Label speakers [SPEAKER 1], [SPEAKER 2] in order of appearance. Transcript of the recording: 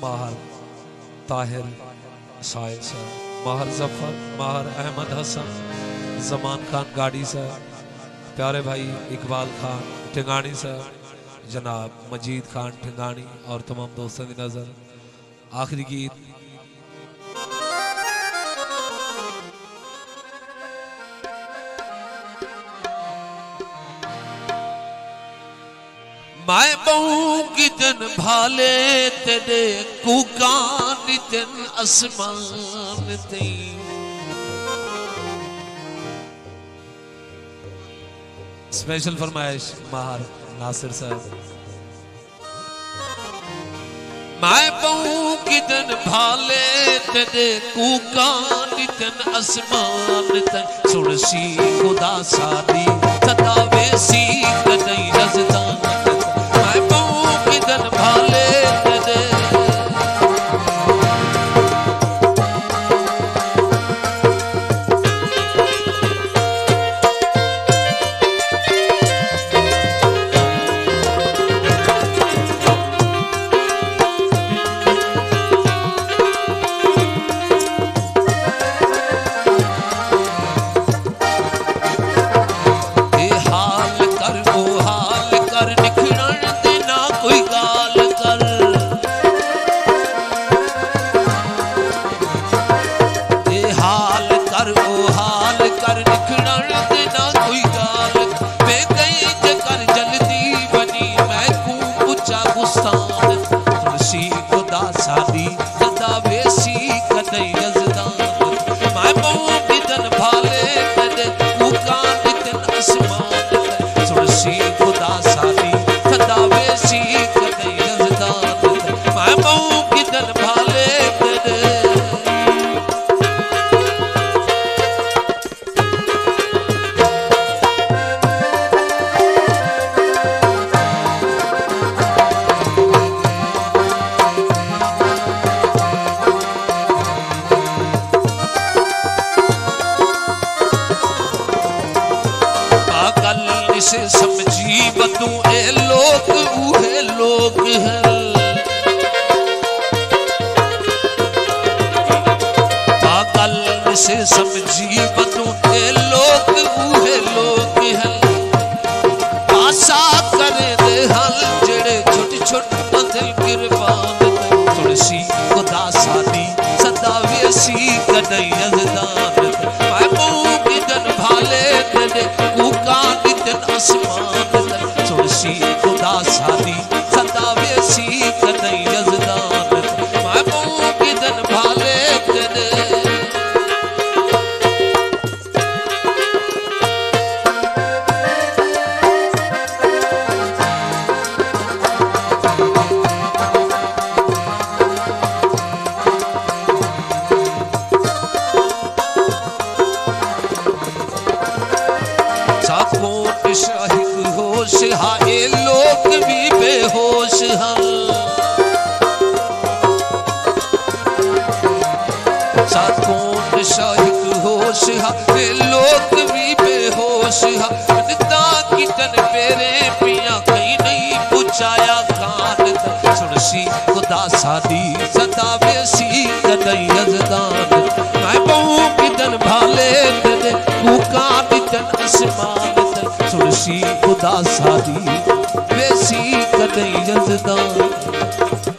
[SPEAKER 1] माहर Tahir Sahil sir, Mahar Zafar, Mahar Ahmed Hasan, Zaman Khan गाड़ी sir, प्यारे भाई इकबाल खान ठिंगानी सर, जनाब मजीद खान ठिंगानी और तमाम दोस्तों की नजर आखिरी गीत मैं बहू की दिन भाले तेरे कुकान दिन आसमान ते स्पेशल फरमाइश माहर नासिर साहब। मैं बहू की दिन भाले तेरे कुकान दिन आसमान ते सुन सी खुदा सादी सतावे सी नहीं रज़दान से समझी बतू ए लोग उहे लोग हैं पागल से समझी बतू ए लोग उहे लोग हैं आशा करे दे हल जेड़े छोटे छोटे दिल कुर्बान तुलसी खुदा सादी सदावे सी कदई अज़दान मैं मुंह की जन भाले तेरे कुकान आसमान तुलसी खुदा सादी सदावे सी कदई अज़दान मैं मुंह की जन भाले तेरे शाहिद होश हाए लोग भी बेहोश हैं साथ कौन शाहिद होश हाए लोग भी बेहोश हैं निता की तन पेरे पिया कहीं नहीं पुछाया कान सुन सी खुदा सादी सदावे सी कदई अज़दान मैं बहू की तन भाले तेरे कुकान तन आसमान तुलसी खुदा सादी वेसी कदई अज़दान।